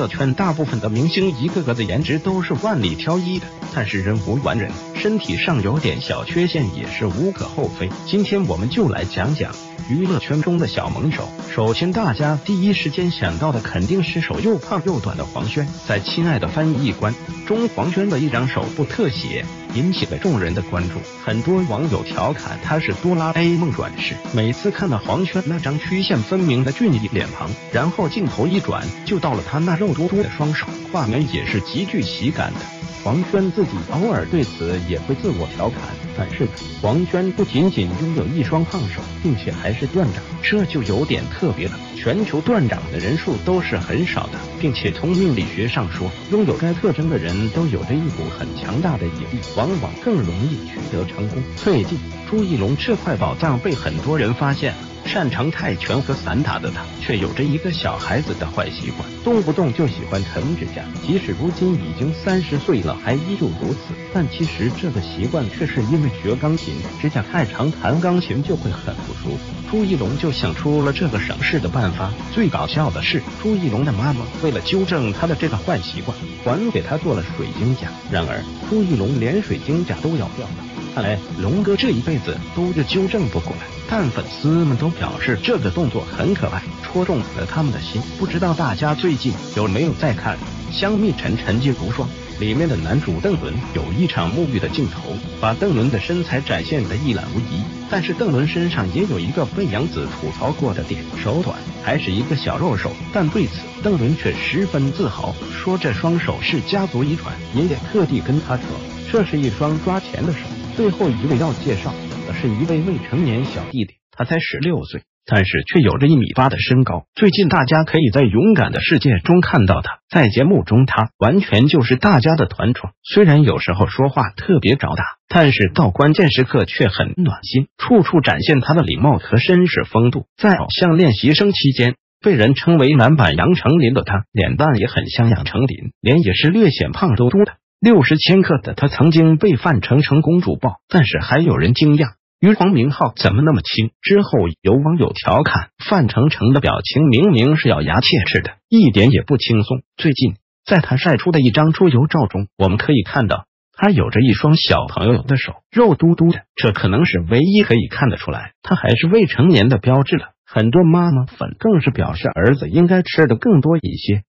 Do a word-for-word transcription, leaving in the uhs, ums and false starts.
乐圈大部分的明星一个个的颜值都是万里挑一的，但是人无完人，身体上有点小缺陷也是无可厚非。今天我们就来讲讲娱乐圈中的小萌手。首先大家第一时间想到的肯定是手又胖又短的黄轩。在《亲爱的翻译官》中，黄轩的一张手部特写引起了众人的关注，很多网友调侃他是哆啦 A 梦转世。每次看到黄轩那张曲线分明的俊逸脸庞，然后镜头一转就到了他那肉嘟嘟的双手，画面也是极具喜感的。黄轩自己偶尔对此也会自我调侃，但是黄轩不仅仅拥有一双胖手，并且还是断掌，这就有点特别了。全球断掌的人数都是很少的，并且从命理学上说，拥有该特征的人都有着一股很强大的引力，往往更容易取得成功。最近朱一龙这块宝藏被很多人发现了。擅长泰拳和散打的他，却有着一个小孩子的坏习惯，动不动就喜欢啃指甲。即使如今已经三十岁了，还依旧如此。但其实这个习惯却是因为学钢琴，指甲太长，弹钢琴就会很不舒服。朱一龙就想出了这个省事的办法。最搞笑的是，朱一龙的妈妈为了纠正他的这个坏习惯，还给他做了水晶甲。然而，朱一龙连水晶甲都要掉了。看来龙哥这一辈子都是纠正不过来，但粉丝们都表示这个动作很可爱，戳中了他们的心。不知道大家最近有没有在看《香蜜沉沉烬如霜》？里面的男主邓伦有一场沐浴的镜头，把邓伦的身材展现得一览无遗。但是邓伦身上也有一个被杨紫吐槽过的点，手短，还是一个小肉手。但对此邓伦却十分自豪，说这双手是家族遗传，爷爷特地跟他说，这是一双抓钱的手。最后一位要介绍的是一位未成年小弟弟，他才十六岁，但是却有着一米八的身高。最近大家可以在《勇敢的世界》中看到他，在节目中他完全就是大家的团宠，虽然有时候说话特别找打，但是到关键时刻却很暖心，处处展现他的礼貌和绅士风度。在偶像练习生期间，被人称为男版杨丞琳的他，脸蛋也很像杨丞琳，脸也是略显胖嘟嘟的。六十千克的他曾经被范丞丞公主抱，但是还有人惊讶于黄明昊怎么那么轻。之后有网友调侃范丞丞的表情明明是咬牙切齿的，一点也不轻松。最近在他晒出的一张出游照中，我们可以看到他有着一双小朋友的手，肉嘟嘟的，这可能是唯一可以看得出来他还是未成年的标志了。很多妈妈粉更是表示儿子应该吃的更多一些。